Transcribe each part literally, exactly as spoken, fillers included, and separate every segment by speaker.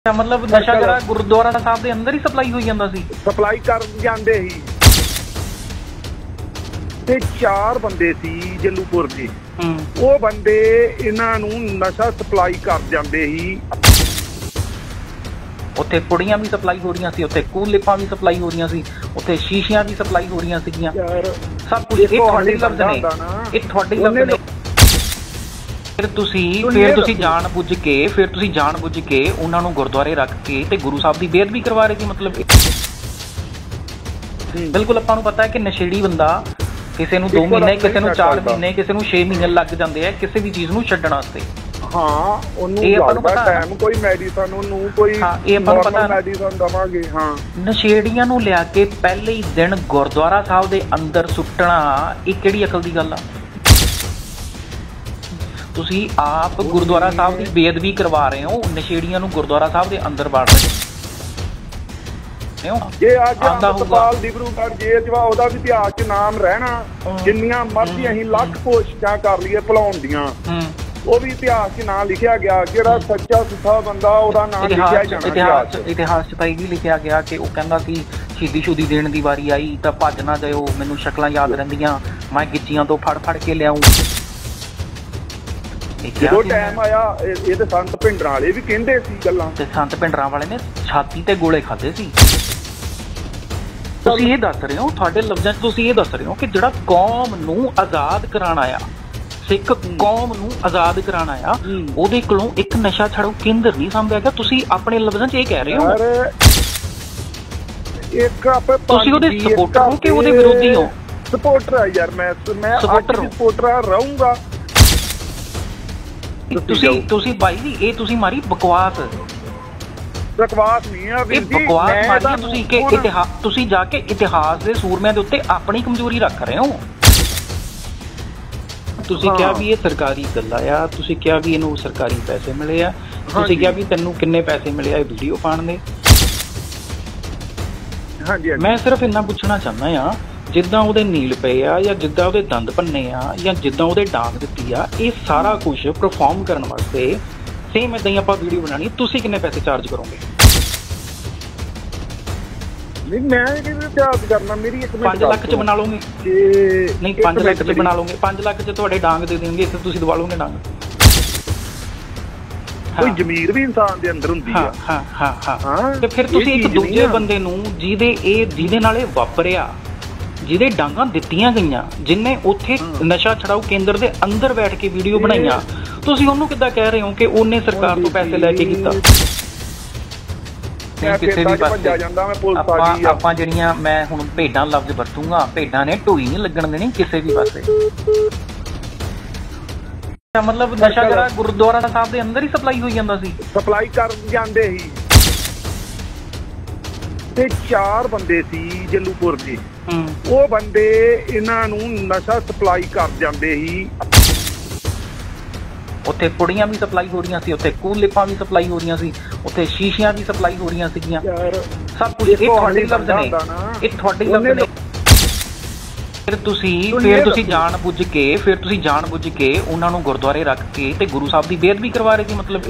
Speaker 1: मतलब नशा जरा गुरुद्वारा साहब ਦੇ ਅੰਦਰ ਹੀ ਸਪਲਾਈ ਹੋਈ ਜਾਂਦਾ ਸੀ।
Speaker 2: ਸਪਲਾਈ ਕਰ ਜਾਂਦੇ ਸੀ ਤੇ ਚਾਰ ਬੰਦੇ ਸੀ ਜੱਲੂਪੁਰ ਦੇ। ਉਹ ਬੰਦੇ ਇਹਨਾਂ ਨੂੰ ਨਸ਼ਾ ਸਪਲਾਈ ਕਰ ਜਾਂਦੇ ਸੀ।
Speaker 1: ਉੱਥੇ ਪੁੜੀਆਂ ਵੀ ਸਪਲਾਈ ਹੋ ਰਹੀਆਂ ਸੀ, ਉੱਥੇ ਕੂਲ ਲਿਪਾਂ ਵੀ ਸਪਲਾਈ ਹੋ ਰਹੀਆਂ ਸੀ, ਉੱਥੇ ਸ਼ੀਸ਼ੀਆਂ ਵੀ ਸਪਲਾਈ ਹੋ ਰਹੀਆਂ ਸੀਗੀਆਂ। ਸਭ ਕੁਝ ਇਹ ਤੁਹਾਡੇ ਲਫ਼ਜ਼ ਨੇ, ਇਹ ਤੁਹਾਡੇ ਲਫ਼ਜ਼ ਨੇ। ਫਿਰ ਤੁਸੀਂ ਫਿਰ ਤੁਸੀਂ ਜਾਣ ਬੁੱਝ ਕੇ ਫਿਰ ਤੁਸੀਂ ਜਾਣ ਬੁੱਝ ਕੇ ਉਹਨਾਂ ਨੂੰ ਗੁਰਦੁਆਰੇ ਰੱਖ ਕੇ ਤੇ ਗੁਰੂ ਸਾਹਿਬ ਦੀ ਬੇਅਦਬੀ ਕਰਵਾ ਰਹੇ ਸੀ। ਮਤਲਬ ਬਿਲਕੁਲ ਆਪਾਂ ਨੂੰ ਪਤਾ ਹੈ ਕਿ ਨਸ਼ੇੜੀ ਬੰਦਾ ਕਿਸੇ ਨੂੰ ਦੋ ਮਹੀਨੇ, ਕਿਸੇ ਨੂੰ ਚਾਰ ਮਹੀਨੇ, ਕਿਸੇ ਨੂੰ ਛੇ ਮਹੀਨੇ ਲੱਗ ਜਾਂਦੇ ਆ ਕਿਸੇ ਵੀ ਚੀਜ਼ ਨੂੰ ਛੱਡਣ ਵਾਸਤੇ।
Speaker 2: ਹਾਂ, ਉਹਨੂੰ ਲੱਗਦਾ ਟਾਈਮ, ਕੋਈ ਮੈਡੀਸਨ ਉਹਨੂੰ ਕੋਈ
Speaker 1: ਇਹ ਆਪਾਂ ਨੂੰ ਪਤਾ
Speaker 2: ਮੈਡੀਸਨ ਦਵਾਂਗੇ। ਹਾਂ,
Speaker 1: ਨਸ਼ੇੜੀਆਂ ਨੂੰ ਲਿਆ ਕੇ ਪਹਿਲੇ ਹੀ ਦਿਨ ਗੁਰਦੁਆਰਾ ਸਾਹਿਬ ਦੇ ਅੰਦਰ ਸੁੱਟਣਾ, ਇਹ ਕਿਹੜੀ ਅਕਲ ਦੀ ਗੱਲ ਆ? ਤੁਸੀਂ ਆਪ ਗੁਰਦੁਆਰਾ ਸਾਹਿਬ ਦੀ ਬੇਅਦਬੀ ਕਰਵਾ ਰਹੇ ਹੋ, ਨਸ਼ੇੜੀਆਂ ਨੂੰ ਗੁਰਦੁਆਰਾ ਸਾਹਿਬ ਦੇ ਅੰਦਰ ਵਾੜ ਰਹੇ ਹੋ।
Speaker 2: ਜੇ ਅੱਜ ਅੰਮ੍ਰਿਤਪਾਲ ਡਿਬਰੂਗੜ੍ਹ ਜੇਲ੍ਹ 'ਚ ਵਾ, ਉਹਦਾ ਵੀ ਇਤਿਹਾਸ 'ਚ ਨਾਮ ਰਹਿਣਾ। ਜਿੰਨੀਆਂ ਮਰਜ਼ੀ ਅਸੀਂ ਲੱਖ ਕੋਸ਼ਿਸ਼ਾਂ ਕਰ ਲਈਏ ਭੁਲਾਉਣ ਦੀਆਂ, ਉਹ ਵੀ ਇਤਿਹਾਸ 'ਚ ਨਾਂ ਲਿਖਿਆ ਗਿਆ। ਜਿਹੜਾ ਸੱਚਾ ਸੁੱਚਾ ਬੰਦਾ, ਉਹਦਾ ਨਾਮ ਲਿਖਿਆ ਜਾਣਾ।
Speaker 1: ਇਤਿਹਾਸ ਇਤਿਹਾਸ 'ਚ ਤਾਂ ਇਹ ਵੀ ਲਿਖਿਆ ਗਿਆ ਕਿ ਉਹ ਕਹਿੰਦਾ ਸੀ ਸ਼ਹੀਦੀ ਸ਼ੁਦੀ ਦੇਣ ਦੀ ਵਾਰੀ ਆਈ ਤਾਂ ਭੱਜ ਨਾ ਜਾਇਓ, ਮੈਨੂੰ ਸ਼ਕਲਾਂ ਯਾਦ ਰਹਿੰਦੀਆਂ, ਮੈਂ ਗਿੱਚੀਆਂ ਤੋਂ ਫੜ ਫੜ ਕੇ ਲਿਆਊਂ।
Speaker 2: ਜਦੋਂ ਟਾਈਮ ਆਇਆ, ਇਹ ਤੇ ਸੰਤ ਭਿੰਡਰਾਂ ਵਾਲੇ ਵੀ ਕਹਿੰਦੇ ਸੀ ਗੱਲਾਂ,
Speaker 1: ਤੇ ਸੰਤ ਭਿੰਡਰਾਂ ਵਾਲੇ ਨੇ ਛਾਤੀ ਤੇ ਗੋਲੇ ਖਾਦੇ ਸੀ। ਤੁਸੀਂ ਇਹ ਦੱਸ ਰਹੇ ਹੋ, ਤੁਹਾਡੇ ਲਫ਼ਜ਼ਾਂ 'ਚ ਤੁਸੀਂ ਇਹ ਦੱਸ ਰਹੇ ਹੋ ਕਿ ਜਿਹੜਾ ਕੌਮ ਨੂੰ ਆਜ਼ਾਦ ਕਰਾਉਣਾ ਆ, ਸਿੱਖ ਕੌਮ ਨੂੰ ਆਜ਼ਾਦ ਕਰਾਉਣਾ ਆ, ਉਹਦੇ ਕੋਲੋਂ ਇੱਕ ਨਸ਼ਾ ਛਡਾਊ ਕੇਂਦਰ ਨਹੀਂ ਸਾਂਭਿਆ ਗਿਆ। ਤੁਸੀਂ ਆਪਣੇ ਲਫ਼ਜ਼ਾਂ 'ਚ ਇਹ ਕਹਿ ਰਹੇ ਹੋ।
Speaker 2: ਇੱਕ ਆਪੇ
Speaker 1: ਤੁਸੀਂ ਉਹਦੇ ਸਪੋਰਟਰ ਹੋ ਕਿ ਉਹਦੇ ਵਿਰੋਧੀ ਹੋ?
Speaker 2: ਸਪੋਰਟਰ ਆ ਯਾਰ, ਮੈਂ ਮੈਂ
Speaker 1: ਸਪੋਰਟਰ
Speaker 2: ਸਪੋਰਟਰ ਰਹੂੰਗਾ।
Speaker 1: ਤੁਸੀਂ ਤੁਸੀਂ ਭਾਈ ਜੀ, ਇਹ ਤੁਸੀਂ ਮਾਰੀ ਬਕਵਾਸ।
Speaker 2: ਬਕਵਾਸ ਨਹੀਂ ਆ ਵੀਰ ਜੀ,
Speaker 1: ਬਕਵਾਸ ਮਾਰੀ ਤੁਸੀਂ ਕਿ ਇਤਿਹਾਸ, ਤੁਸੀਂ ਜਾ ਕੇ ਇਤਿਹਾਸ ਦੇ ਸੂਰਮਿਆਂ ਦੇ ਉੱਤੇ ਆਪਣੀ ਕਮਜ਼ੋਰੀ ਰੱਖ ਰਹੇ ਹੋ। ਤੁਸੀਂ ਕਿਹਾ ਵੀ ਇਹ ਸਰਕਾਰੀ ਗੱਲਾਂ ਆ, ਤੁਸੀਂ ਕਿਹਾ ਵੀ ਇਹਨੂੰ ਸਰਕਾਰੀ ਪੈਸੇ ਮਿਲੇ ਆ, ਤੁਸੀਂ ਕਿਹਾ ਵੀ ਤੈਨੂੰ ਕਿੰਨੇ ਪੈਸੇ ਮਿਲੇ ਆ ਇਹ ਵੀਡੀਓ ਪਾਉਣ ਦੇ।
Speaker 2: ਹਾਂਜੀ,
Speaker 1: ਮੈਂ ਸਿਰਫ ਇੰਨਾ ਪੁੱਛਣਾ ਚਾਹੁੰਦਾ ਆ, ਜਿੱਦਾਂ ਉਹਦੇ ਨੀਲ ਪਏ ਆ ਜਾਂ ਜਿੱਦਾਂ ਉਹਦੇ ਦੰਦ ਭੰਨੇ ਆ ਜਾਂ ਜਿੱਦਾਂ ਉਹਦੇ ਡਾਂਗ ਦਿੱਤੀ ਆ, ਇਹ ਸਾਰਾ ਕੁਛ ਪਰਫਾਰਮ ਕਰਨ ਵਾਸਤੇ ਸੇਮ ਏਦਾਂ ਹੀ ਆਪਾਂ ਵੀਡੀਓ ਬਣਾਉਣੀ, ਤੁਸੀਂ ਕਿੰਨੇ ਪੈਸੇ ਚਾਰਜ ਕਰੋਗੇ?
Speaker 2: ਨਹੀਂ, ਮੈਂ ਕਿਹਨੂੰ ਚਾਰਜ ਕਰਨਾ? ਮੇਰੀ ਇੱਕ
Speaker 1: ਪੰਜ ਲੱਖ ਚ ਬਣਾ ਲਓਗੇ? ਨਹੀਂ, ਪੰਜ ਲੱਖ ਚ ਬਣਾ ਲਓਗੇ? ਪੰਜ ਲੱਖ ਚ ਤੁਹਾਡੇ ਡਾਂਗ ਦੇ ਦੇਣਗੇ ਤੇ ਤੁਸੀਂ ਦਵਾ ਲਓਗੇ ਡਾਂਗ?
Speaker 2: ਕੋਈ ਜ਼ਮੀਰ ਵੀ ਇਨਸਾਨ ਦੇ ਅੰਦਰ ਹੁੰਦੀ ਆ।
Speaker 1: ਹਾਂ ਹਾਂ ਹਾਂ। ਤੇ ਫਿਰ ਤੁਸੀਂ ਇੱਕ ਦੂਜੇ ਬੰਦੇ ਨੂੰ ਜਿਹਦੇ ਇਹ ਜਿਹਦੇ ਨਾਲ ਇਹ ਵਾਪਰਿਆ, ਜਿਹਦੇ ਡਾਂਗਾਂ ਦਿੱਤੀਆਂ ਗਈਆਂ, ਜਿਹਨੇ ਉੱਥੇ ਨਸ਼ਾ ਛਡਾਊ ਕੇਂਦਰ ਦੇ ਅੰਦਰ ਬੈਠ ਕੇ ਵੀਡੀਓ ਬਣਾਈਆਂ, ਤੁਸੀਂ ਉਹਨੂੰ ਕਿੱਦਾਂ ਕਹਿ ਰਹੇ ਹੋ ਕਿ ਉਹਨੇ ਸਰਕਾਰ ਤੋਂ ਪੈਸੇ ਲੈ ਕੇ ਕੀਤਾ? ਕਿਸੇ ਵੀ ਪਾਸੇ ਆਪਾਂ ਆਪਾਂ ਜਿਹੜੀਆਂ, ਮੈਂ ਹੁਣ ਭੇਡਾਂ ਲਫ਼ਜ਼ ਵਰਤੂੰਗਾ, ਭੇਡਾਂ ਨੇ ਢੋਈ ਨਹੀਂ ਲੱਗਣ ਦੇਣੀ ਕਿਸੇ ਵੀ ਪਾਸੇ। ਮਤਲਬ ਨਸ਼ਾ ਜਰਾ ਗੁਰਦੁਆਰਾ ਸਾਹਿਬ ਦੇ ਅੰਦਰ ਹੀ ਸਪਲਾਈ ਹੋਈ ਜਾਂਦਾ ਸੀ।
Speaker 2: ਸਪਲਾਈ ਕਰ ਜਾਂਦੇ ਸੀ ਤੇ ਚਾਰ ਬੰਦੇ ਸੀ ਜੱਲੂਪੁਰ ਦੇ। ਉਹ ਬੰਦੇ ਇਹਨਾਂ ਨੂੰ ਨਸ਼ਾ ਸਪਲਾਈ ਕਰ ਜਾਂਦੇ ਸੀ।
Speaker 1: ਉੱਥੇ ਪੁੜੀਆਂ ਵੀ ਸਪਲਾਈ ਹੋ ਰਹੀਆਂ ਸੀ, ਉੱਥੇ ਕੂਲ ਲਿਪਾਂ ਵੀ ਸਪਲਾਈ ਹੋ ਰਹੀਆਂ ਸੀ, ਉੱਥੇ ਸ਼ੀਸ਼ੀਆਂ ਵੀ ਸਪਲਾਈ ਹੋ ਰਹੀਆਂ ਸੀਗੀਆਂ। ਸਭ ਕੁਝ ਇਹ ਤੁਹਾਡੇ ਲਫ਼ਜ਼ ਨੇ, ਇਹ ਤੁਹਾਡੇ ਲਫ਼ਜ਼ ਨੇ। ਫਿਰ ਤੁਸੀਂ ਫਿਰ ਤੁਸੀਂ ਜਾਣ ਬੁੱਝ ਕੇ ਫਿਰ ਤੁਸੀਂ ਜਾਣ ਬੁੱਝ ਕੇ ਉਹਨਾਂ ਨੂੰ ਗੁਰਦੁਆਰੇ ਰੱਖ ਕੇ ਤੇ ਗੁਰੂ ਸਾਹਿਬ ਦੀ ਬੇਅਦਬੀ ਕਰਵਾ ਰਹੇ ਸੀ। ਮਤਲਬ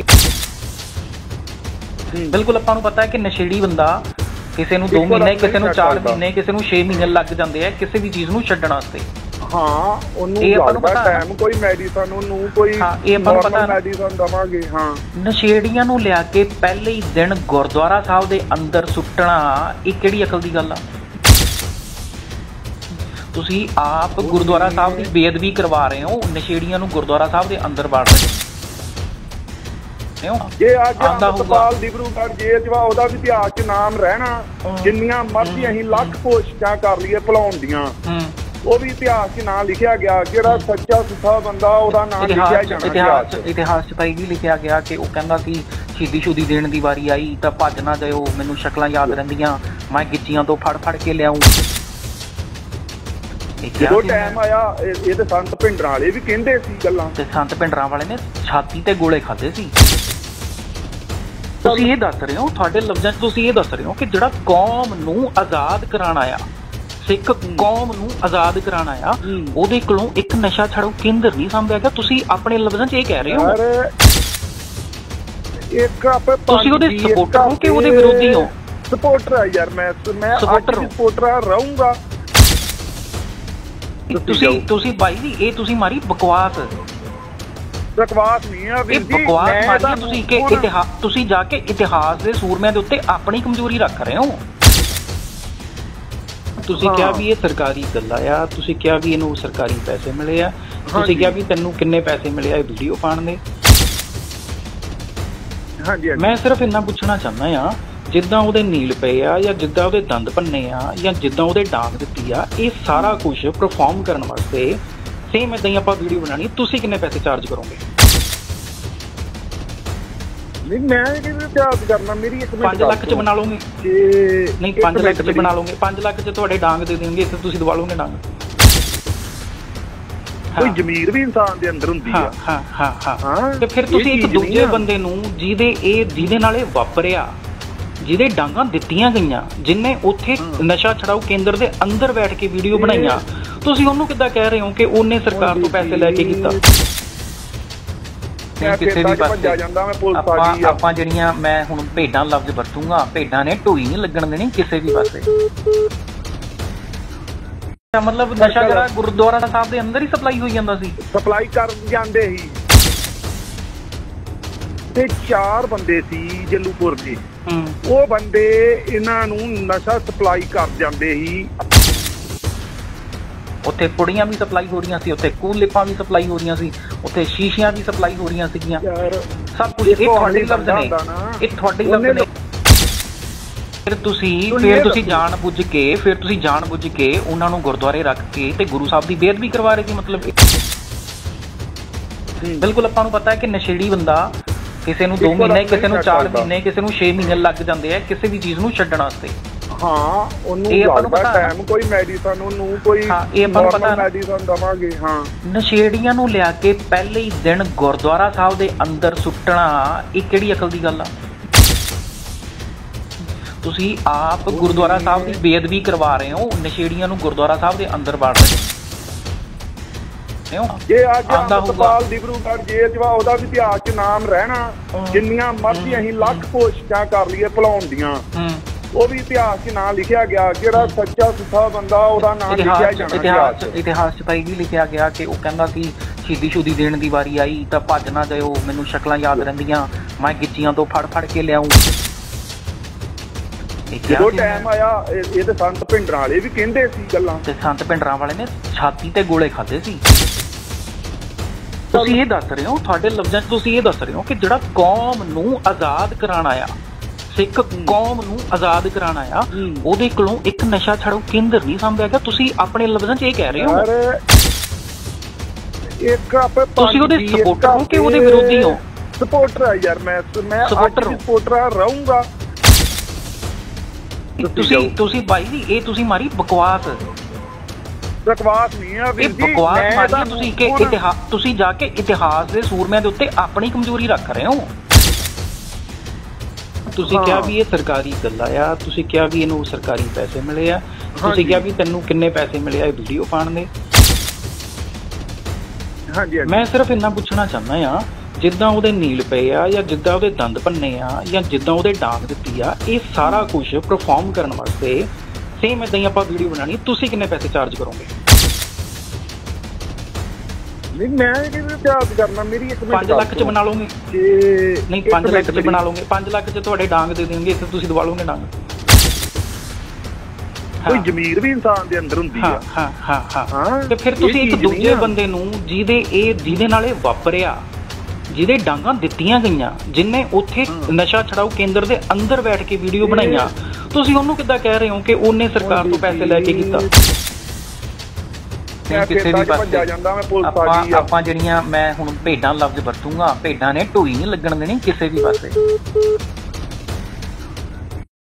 Speaker 1: ਬਿਲਕੁਲ ਆਪਾਂ ਨੂੰ ਪਤਾ ਹੈ ਕਿ ਨਸ਼ੇੜੀ ਬੰਦਾ ਕਿਸੇ ਨੂੰ ਦੋ ਮਹੀਨੇ, ਕਿਸੇ ਨੂੰ ਚਾਰ ਮਹੀਨੇ, ਕਿਸੇ ਨੂੰ ਛੇ ਮਹੀਨੇ ਲੱਗ ਜਾਂਦੇ ਆ ਕਿਸੇ ਵੀ ਚੀਜ਼ ਨੂੰ ਛੱਡਣ ਵਾਸਤੇ।
Speaker 2: ਹਾਂ, ਉਹਨੂੰ ਲੱਗਦਾ ਟਾਈਮ, ਕੋਈ ਮੈਡੀਸਨ ਉਹਨੂੰ ਕੋਈ ਮੈਡੀਸਨ ਦਵਾਂਗੇ। ਹਾਂ, ਨਸ਼ੇੜੀਆਂ
Speaker 1: ਨੂੰ ਲਿਆ ਕੇ ਪਹਿਲੇ ਹੀ ਦਿਨ ਗੁਰਦੁਆਰਾ ਸਾਹਿਬ ਦੇ ਅੰਦਰ ਸੁੱਟਣਾ, ਇਹ ਕਿਹੜੀ ਅਕਲ ਦੀ ਗੱਲ ਆ? ਤੁਸੀਂ ਆਪ ਗੁਰਦੁਆਰਾ ਸਾਹਿਬ ਦੀ ਬੇਅਦਬੀ ਕਰਵਾ ਰਹੇ ਹੋ, ਨਸ਼ੇੜੀਆਂ ਨੂੰ ਗੁਰਦੁਆਰਾ ਸਾਹਿਬ ਦੇ ਅੰਦਰ ਵਾੜ ਰਹੇ ਹੋ।
Speaker 2: ਜੇ ਅੱਜ ਅੰਮ੍ਰਿਤਪਾਲ ਡਿਬਰੂਗੜ੍ਹ ਜੇਲ੍ਹ 'ਚ ਵਾ, ਉਹਦਾ ਵੀ ਇਤਿਹਾਸ 'ਚ ਨਾਮ ਰਹਿਣਾ। ਜਿੰਨੀਆਂ ਮਰਜ਼ੀ ਅਸੀਂ ਲੱਖ ਕੋਸ਼ਿਸ਼ਾਂ ਕਰ ਲਈਏ ਭੁਲਾਉਣ ਦੀਆਂ, ਉਹ ਵੀ ਇਤਿਹਾਸ 'ਚ ਨਾਂ ਲਿਖਿਆ ਗਿਆ। ਜਿਹੜਾ ਸੱਚਾ ਸੁੱਚਾ ਬੰਦਾ, ਉਹਦਾ ਨਾਮ ਲਿਖਿਆ ਜਾਣਾ।
Speaker 1: ਇਤਿਹਾਸ ਇਤਿਹਾਸ 'ਚ ਤਾਂ ਇਹ ਵੀ ਲਿਖਿਆ ਗਿਆ ਕਿ ਉਹ ਕਹਿੰਦਾ ਸੀ ਸ਼ਹੀਦੀ ਸ਼ੁਦੀ ਦੇਣ ਦੀ ਵਾਰੀ ਆਈ ਤਾਂ ਭੱਜ ਨਾ ਜਾਇਓ, ਮੈਨੂੰ ਸ਼ਕਲਾਂ ਯਾਦ ਰਹਿੰਦੀਆਂ, ਮੈਂ ਗਿੱਚੀਆਂ ਤੋਂ ਫੜ ਫੜ ਕੇ ਲਿਆਊਂ।
Speaker 2: ਜਦੋਂ ਟਾਈਮ ਆਇਆ, ਇਹ ਤੇ ਸੰਤ ਭਿੰਡਰਾਂ ਵਾਲੇ ਵੀ ਕਹਿੰਦੇ ਸੀ ਗੱਲਾਂ,
Speaker 1: ਤੇ ਸੰਤ ਭਿੰਡਰਾਂ ਵਾਲੇ ਨੇ ਛਾਤੀ ਤੇ ਗੋਲੇ ਖਾਦੇ ਸੀ। ਤੁਸੀਂ ਇਹ ਦੱਸ ਰਹੇ ਹੋ, ਤੁਹਾਡੇ ਲਫ਼ਜ਼ਾਂ 'ਚ ਤੁਸੀਂ ਇਹ ਦੱਸ ਰਹੇ ਹੋ ਕਿ ਜਿਹੜਾ ਕੌਮ ਨੂੰ ਆਜ਼ਾਦ ਕਰਾਉਣਾ ਆ, ਸਿੱਖ ਕੌਮ ਨੂੰ ਆਜ਼ਾਦ ਕਰਾਉਣਾ ਆ, ਉਹਦੇ ਕੋਲੋਂ ਇੱਕ ਨਸ਼ਾ ਛਡਾਊ ਕੇਂਦਰ ਨਹੀਂ ਸਾਂਭਿਆ ਗਿਆ। ਤੁਸੀਂ ਆਪਣੇ ਲਫ਼ਜ਼ਾਂ 'ਚ ਇਹ ਕਹਿ ਰਹੇ ਹੋ।
Speaker 2: ਇੱਕ ਆਪੇ
Speaker 1: ਤੁਸੀਂ ਉਹਦੇ ਸਪੋਰਟਰ ਹੋ ਕਿ ਉਹਦੇ ਵਿਰੋਧੀ ਹੋ?
Speaker 2: ਸਪੋਰਟਰ ਆ ਯਾਰ, ਮੈਂ ਮੈਂ
Speaker 1: ਸਪੋਰਟਰ
Speaker 2: ਸਪੋਰਟਰ ਰਹੂੰਗਾ।
Speaker 1: ਤੁਸੀਂ ਤੁਸੀਂ ਬਾਈ ਜੀ ਇਹ ਤੁਸੀਂ ਮਾਰੀ ਬਕਵਾਸ।
Speaker 2: ਬਕਵਾਸ ਨਹੀਂ ਆ ਵੀਰ ਜੀ,
Speaker 1: ਬਕਵਾਸ ਮਾਰੀ ਤੁਸੀਂ ਕਿ ਇਤਿਹਾਸ, ਤੁਸੀਂ ਜਾ ਕੇ ਇਤਿਹਾਸ ਦੇ ਸੂਰਮਿਆਂ ਦੇ ਉੱਤੇ ਆਪਣੀ ਕਮਜ਼ੋਰੀ ਰੱਖ ਰਹੇ ਹੋ। ਤੁਸੀਂ ਕਿਹਾ ਵੀ ਇਹ ਸਰਕਾਰੀ ਗੱਲਾਂ ਆ, ਤੁਸੀਂ ਕਿਹਾ ਵੀ ਇਹਨੂੰ ਸਰਕਾਰੀ ਪੈਸੇ ਮਿਲੇ ਆ, ਤੁਸੀਂ ਕਿਹਾ ਵੀ ਤੈਨੂੰ ਕਿੰਨੇ ਪੈਸੇ ਮਿਲੇ ਆ ਇਹ ਵੀਡੀਓ ਪਾਉਣ ਦੇ।
Speaker 2: ਹਾਂਜੀ,
Speaker 1: ਮੈਂ ਸਿਰਫ ਇੰਨਾ ਪੁੱਛਣਾ ਚਾਹੁੰਦਾ ਆ, ਜਿੱਦਾਂ ਉਹਦੇ ਨੀਲ ਪਏ ਆ ਜਾਂ ਜਿੱਦਾਂ ਉਹਦੇ ਦੰਦ ਭੰਨੇ ਆ ਜਾਂ ਜਿੱਦਾਂ ਉਹਦੇ ਡਾਂਗ ਦਿੱਤੀ ਆ, ਇਹ ਸਾਰਾ ਕੁਝ ਪਰਫਾਰਮ ਕਰਨ ਵਾਸਤੇ ਸੇਮ ਏਦਾਂ ਹੀ ਆਪਾਂ ਵੀਡੀਓ ਬਣਾਣੀ, ਤੁਸੀਂ ਕਿੰਨੇ ਪੈਸੇ ਚਾਰਜ ਕਰੋਗੇ?
Speaker 2: ਨਹੀਂ ਮੈਂ ਕਿਵੇਂ ਚਾਰਜ ਕਰਨਾ, ਮੇਰੀ ਇੱਕ ਮਿੰਟ
Speaker 1: ਪੰਜ ਲੱਖ ਚ ਬਣਾ ਲਓਗੇ? ਨਹੀਂ ਪੰਜ ਲੱਖ ਚ ਬਣਾ ਲਓਗੇ, ਪੰਜ ਲੱਖ ਚ ਤੁਹਾਡੇ ਡਾਂਗ ਦੇ ਦੇਣਗੇ ਤੇ ਤੁਸੀਂ ਦਵਾ ਲਓਗੇ ਡਾਂਗ?
Speaker 2: ਕੋਈ ਜ਼ਮੀਰ ਵੀ ਇਨਸਾਨ ਦੇ ਅੰਦਰ ਹੁੰਦੀ ਆ।
Speaker 1: ਹਾਂ ਹਾਂ ਹਾਂ ਤੇ ਫਿਰ ਤੁਸੀਂ ਇੱਕ ਦੂਜੇ ਬੰਦੇ ਨੂੰ ਜਿਹਦੇ ਇਹ ਜਿਹਦੇ ਨਾਲ ਇਹ ਵਾਪਰਿਆ, ਜਿਹਦੇ ਡਾਂਗਾਂ ਦਿੱਤੀਆਂ ਗਈਆਂ, ਜਿਹਨੇ ਉੱਥੇ ਨਸ਼ਾ ਛਡਾਊ ਕੇਂਦਰ ਦੇ ਅੰਦਰ ਬੈਠ ਕੇ ਵੀਡੀਓ ਬਣਾਈਆਂ, ਤੁਸੀਂ ਉਹਨੂੰ ਕਿੱਦਾਂ ਕਹਿ ਰਹੇ ਹੋ ਕਿ ਉਹਨੇ ਸਰਕਾਰ ਤੋਂ ਪੈਸੇ ਲੈ ਕੇ ਕੀਤਾ? ਕਿਸੇ ਵੀ ਪਾਸੇ ਆਪਾਂ ਜਿਹੜੀਆਂ, ਮੈਂ ਹੁਣ ਭੇਡਾਂ ਲਫ਼ਜ਼ ਵਰਤੂੰਗਾ, ਭੇਡਾਂ ਨੇ ਢੋਈ ਨਹੀਂ ਲੱਗਣ ਦੇਣੀ ਕਿਸੇ ਵੀ ਪਾਸੇ। ਮਤਲਬ ਨਸ਼ਾ ਜਿਹੜਾ ਗੁਰਦੁਆਰਾ ਸਾਹਿਬ ਦੇ ਅੰਦਰ ਹੀ ਸਪਲਾਈ ਹੋਈ ਜਾਂਦਾ ਸੀ,
Speaker 2: ਸਪਲਾਈ ਕਰ ਜਾਂਦੇ ਸੀ ਤੇ ਚਾਰ ਬੰਦੇ ਸੀ ਜੱਲੂਪੁਰ ਦੇ, ਉਹ ਬੰਦੇ ਇਹਨਾਂ ਨੂੰ ਨਸ਼ਾ ਸਪਲਾਈ ਕਰ ਜਾਂਦੇ ਸੀ।
Speaker 1: ਉੱਥੇ ਪੁੜੀਆਂ ਵੀ ਸਪਲਾਈ ਹੋ ਰਹੀਆਂ ਸੀ, ਉੱਥੇ ਕੂਲ ਲਿਪਾਂ ਵੀ ਸਪਲਾਈ ਹੋ ਰਹੀਆਂ ਸੀ, ਉੱਥੇ ਸ਼ੀਸ਼ੀਆਂ ਵੀ ਸਪਲਾਈ ਹੋ ਰਹੀਆਂ ਸੀਗੀਆਂ, ਸਭ ਕੁਝ। ਇਹ ਤੁਹਾਡੇ ਲਫ਼ਜ਼ ਨੇ, ਇਹ ਤੁਹਾਡੇ ਲਫ਼ਜ਼ ਨੇ। ਫਿਰ ਤੁਸੀਂ ਫਿਰ ਤੁਸੀਂ ਜਾਣ ਬੁੱਝ ਕੇ ਫਿਰ ਤੁਸੀਂ ਜਾਣ ਬੁੱਝ ਕੇ ਉਹਨਾਂ ਨੂੰ ਗੁਰਦੁਆਰੇ ਰੱਖ ਕੇ ਤੇ ਗੁਰੂ ਸਾਹਿਬ ਦੀ ਬੇਅਦਬੀ ਕਰਵਾ ਰਹੇ ਸੀ। ਮਤਲਬ ਬਿਲਕੁਲ ਆਪਾਂ ਨੂੰ ਪਤਾ ਹੈ ਕਿ ਨਸ਼ੇੜੀ ਬੰਦਾ, ਕਿਸੇ ਨੂੰ ਦੋ ਮਹੀਨੇ, ਕਿਸੇ ਨੂੰ ਚਾਰ ਮਹੀਨੇ, ਕਿਸੇ ਨੂੰ ਛੇ ਮਹੀਨੇ ਲੱਗ ਜਾਂਦੇ ਆ ਕਿਸੇ ਵੀ ਚੀਜ਼ ਨੂੰ ਛੱਡਣ ਵਾਸਤੇ।
Speaker 2: ਹਾਂ, ਉਹਨੂੰ ਲੱਗਦਾ ਟਾਈਮ, ਕੋਈ ਮੈਡੀਸਨ ਉਹਨੂੰ ਕੋਈ ਨਾਰਮਲ ਮੈਡੀਸਨ ਦਵਾਂਗੇ। ਹਾਂ, ਨਸ਼ੇੜੀਆਂ
Speaker 1: ਨੂੰ ਲਿਆ ਕੇ ਪਹਿਲੇ ਹੀ ਦਿਨ ਗੁਰਦੁਆਰਾ ਸਾਹਿਬ ਦੇ ਅੰਦਰ ਸੁੱਟਣਾ, ਇਹ ਕਿਹੜੀ ਅਕਲ ਦੀ ਗੱਲ ਆ? ਤੁਸੀਂ ਆਪ ਗੁਰਦੁਆਰਾ ਸਾਹਿਬ ਦੀ ਬੇਅਦਬੀ ਕਰਵਾ ਰਹੇ ਹੋ, ਨਸ਼ੇੜੀਆਂ ਨੂੰ ਗੁਰਦੁਆਰਾ ਸਾਹਿਬ ਦੇ ਅੰਦਰ ਵਾੜ ਰਹੇ ਹੋ।
Speaker 2: ਜੇ ਅੱਜ ਅੰਮ੍ਰਿਤਪਾਲ ਦਿਬਰੂਗੜ੍ਹ ਜੇਲ੍ਹ ਚ ਵਾ, ਉਹਦਾ ਵੀ ਇਤਿਹਾਸ ਚ ਨਾਮ ਰਹਿਣਾ। ਜਿੰਨੀਆਂ ਮਰਜ਼ੀ ਅਸੀਂ ਲੱਖ ਕੋਸ਼ਿਸ਼ਾਂ ਕਰ ਲਈਏ ਭੁਲਾਉਣ ਦੀਆਂ, ਉਹ ਵੀ ਇਤਿਹਾਸ ਚ ਨਾਂ ਲਿਖਿਆ ਗਿਆ। ਜਿਹੜਾ ਸੱਚਾ ਸੁੱਚਾ ਬੰਦਾ, ਉਹਦਾ ਨਾਮ ਲਿਖਿਆ ਜਾਣਾ।
Speaker 1: ਇਤਿਹਾਸ ਇਤਿਹਾਸ ਚ ਤਾਂ ਇਹ ਵੀ ਲਿਖਿਆ ਗਿਆ ਕਿ ਉਹ ਕਹਿੰਦਾ ਸੀ ਸ਼ਹੀਦੀ ਸ਼ੁਦੀ ਦੇਣ ਦੀ ਵਾਰੀ ਆਈ ਤਾਂ ਭੱਜ ਨਾ ਜਾਇਓ, ਮੈਨੂੰ ਸ਼ਕਲਾਂ ਯਾਦ ਰਹਿੰਦੀਆਂ, ਮੈਂ ਗਿੱਚੀਆਂ ਤੋਂ ਫੜ ਫੜ ਕੇ ਲਿਆਊਂ।
Speaker 2: ਜਦੋਂ ਟਾਈਮ ਆਇਆ, ਇਹ ਤੇ ਸੰਤ ਭਿੰਡਰਾਂ ਵਾਲੇ ਵੀ ਕਹਿੰਦੇ ਸੀ ਗੱਲਾਂ,
Speaker 1: ਤੇ ਸੰਤ ਭਿੰਡਰਾਂ ਵਾਲੇ ਨੇ ਛਾਤੀ ਤੇ ਗੋਲੇ ਖਾਦੇ ਸੀ। ਤੁਸੀਂ ਇਹ ਦੱਸ ਰਹੇ ਹੋ, ਤੁਹਾਡੇ ਲਫ਼ਜ਼ਾਂ 'ਚ ਤੁਸੀਂ ਇਹ ਦੱਸ ਰਹੇ ਹੋ ਕਿ ਜਿਹੜਾ ਕੌਮ ਨੂੰ ਆਜ਼ਾਦ ਕਰਾਉਣ ਆਇਆ, ਸਿੱਖ ਕੌਮ ਨੂੰ ਆਜ਼ਾਦ ਕਰਾਉਣ ਆਇਆ, ਉਹਦੇ ਕੋਲੋਂ ਇੱਕ ਨਸ਼ਾ ਛਡਾਊ ਕੇਂਦਰ ਨਹੀਂ ਸਾਂਭਿਆ ਗਿਆ। ਤੁਸੀਂ ਆਪਣੇ ਲਫ਼ਜ਼ਾਂ 'ਚ ਇਹ ਕਹਿ ਰਹੇ ਹੋ।
Speaker 2: ਇੱਕ ਆਪੇ
Speaker 1: ਤੁਸੀਂ ਉਹਦੇ ਸਪੋਰਟਰ ਹੋ ਕਿ ਉਹਦੇ ਵਿਰੋਧੀ ਹੋ?
Speaker 2: ਸਪੋਰਟਰ ਆ ਯਾਰ, ਮੈਂ ਮੈਂ ਸਪੋਰਟਰ ਰਹੂੰਗਾ।
Speaker 1: ਤੁਸੀਂ ਤੁਸੀਂ ਬਾਈ ਜੀ ਇਹ ਤੁਸੀਂ ਮਾਰੀ ਬਕਵਾਸ।
Speaker 2: ਬਕਵਾਸ ਨਹੀਂ ਆ ਵੀਰ ਜੀ,
Speaker 1: ਬਕਵਾਸ ਮਾਰੀ ਤੁਸੀਂ ਕਿ ਇਤਿਹਾਸ, ਤੁਸੀਂ ਜਾ ਕੇ ਇਤਿਹਾਸ ਦੇ ਸੂਰਮਿਆਂ ਦੇ ਉੱਤੇ ਆਪਣੀ ਕਮਜ਼ੋਰੀ ਰੱਖ ਰਹੇ ਹੋ। ਤੁਸੀਂ ਕਿਹਾ ਵੀ ਇਹ ਸਰਕਾਰੀ ਗੱਲਾਂ ਆ, ਤੁਸੀਂ ਕਿਹਾ ਵੀ ਇਹਨੂੰ ਸਰਕਾਰੀ ਪੈਸੇ ਮਿਲੇ ਆ, ਤੁਸੀਂ ਕਿਹਾ ਵੀ ਤੈਨੂੰ ਕਿੰਨੇ ਪੈਸੇ ਮਿਲੇ ਆ ਇਹ ਵੀਡੀਓ ਪਾਉਣ ਦੇ। ਮੈਂ ਸਿਰਫ ਇੰਨਾ ਪੁੱਛਣਾ ਚਾਹੁੰਦਾ ਆ, ਜਿੱਦਾਂ ਉਹਦੇ ਨੀਲ ਪਏ ਆ ਜਾਂ ਜਿੱਦਾਂ ਉਹਦੇ ਦੰਦ ਭੰਨੇ ਆ ਜਾਂ ਜਿੱਦਾਂ ਉਹਦੇ ਡਾਂਗ ਦਿੱਤੀ ਆ, ਇਹ ਸਾਰਾ ਕੁਝ ਪਰਫਾਰਮ ਕਰਨ ਵਾਸਤੇ ਸੇਮ ਏਦਾਂ ਹੀ ਆਪਾਂ ਵੀਡੀਓ ਬਣਾਣੀ, ਤੁਸੀਂ ਕਿੰਨੇ ਪੈਸੇ ਚਾਰਜ ਕਰੋਗੇ?
Speaker 2: ਨਹੀਂ ਮੈਂ ਕਿਵੇਂ ਚਾਰਜ ਕਰਨਾ, ਮੇਰੀ ਇੱਕ ਮਿੰਟ
Speaker 1: ਪੰਜ ਲੱਖ ਚ ਬਣਾ ਲਓਗੇ? ਨਹੀਂ ਪੰਜ ਲੱਖ ਚ ਬਣਾ ਲਓਗੇ, ਪੰਜ ਲੱਖ ਚ ਤੁਹਾਡੇ ਡਾਂਗ ਦੇ ਦੇਣਗੇ ਤੇ ਤੁਸੀਂ ਦਵਾ ਲਓਗੇ ਡਾਂਗ?
Speaker 2: ਕੋਈ ਜ਼ਮੀਰ ਵੀ ਇਨਸਾਨ ਦੇ ਅੰਦਰ ਹੁੰਦੀ ਆ।
Speaker 1: ਹਾਂ ਹਾਂ ਹਾਂ ਤੇ ਫਿਰ ਤੁਸੀਂ ਇੱਕ ਦੂਜੇ ਬੰਦੇ ਨੂੰ ਜਿਹਦੇ ਇਹ ਜਿਹਦੇ ਨਾਲ ਇਹ ਵਾਪਰਿਆ, ਜਿਹਦੇ ਡਾਂਗਾਂ ਦਿੱਤੀਆਂ ਗਈਆਂ, ਜਿਹਨੇ ਉੱਥੇ ਨਸ਼ਾ ਛਡਾਊ ਕੇਂਦਰ ਦੇ ਅੰਦਰ ਬੈਠ ਕੇ ਵੀਡੀਓ ਬਣਾਈਆਂ, ਤੁਸੀਂ ਉਹਨੂੰ ਕਿੱਦਾਂ ਕਹਿ ਰਹੇ ਹੋ ਕਿ ਉਹਨੇ ਸਰਕਾਰ ਤੋਂ ਪੈਸੇ ਲੈ ਕੇ ਕੀਤਾ? ਕਿਸੇ ਵੀ ਪਾਸੇ ਆਪਾਂ ਜਿਹੜੀਆਂ, ਮੈਂ ਹੁਣ ਭੇਡਾਂ ਲਫ਼ਜ਼ ਵਰਤੂੰਗਾ, ਭੇਡਾਂ ਨੇ ਢੋਈ ਨਹੀਂ ਲੱਗਣ ਦੇਣੀ ਕਿਸੇ ਵੀ ਪਾਸੇ।